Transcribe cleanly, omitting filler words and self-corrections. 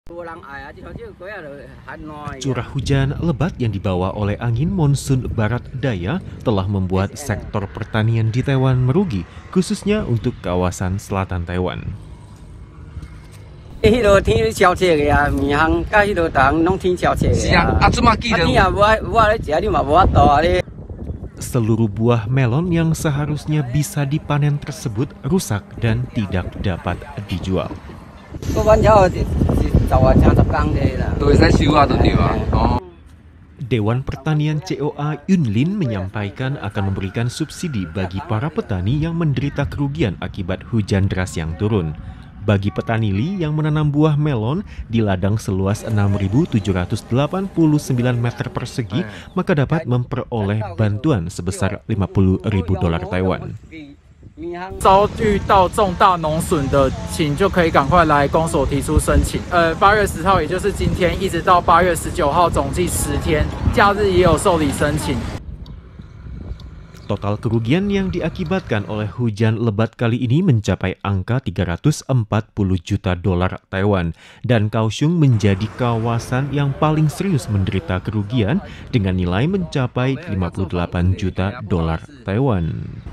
Curah hujan lebat yang dibawa oleh angin monsun barat daya telah membuat sektor pertanian di Taiwan merugi, khususnya untuk kawasan selatan Taiwan. Seluruh buah melon yang seharusnya bisa dipanen tersebut rusak dan tidak dapat dijual. Dewan Pertanian COA Yunlin menyampaikan akan memberikan subsidi bagi para petani yang menderita kerugian akibat hujan deras yang turun. Bagi petani Li yang menanam buah melon di ladang seluas 6.789 meter persegi, maka dapat memperoleh bantuan sebesar $50.000 Taiwan. 遭遇到重大农损的，请就可以赶快来公所提出申请。8月10号，也就是今天，一直到8月19号，总计10天，假日也有受理申请。 Total kerugian yang diakibatkan oleh hujan lebat kali ini mencapai angka $340 juta Taiwan, dan Kaohsiung menjadi kawasan yang paling serius menderita kerugian dengan nilai mencapai $58 juta Taiwan.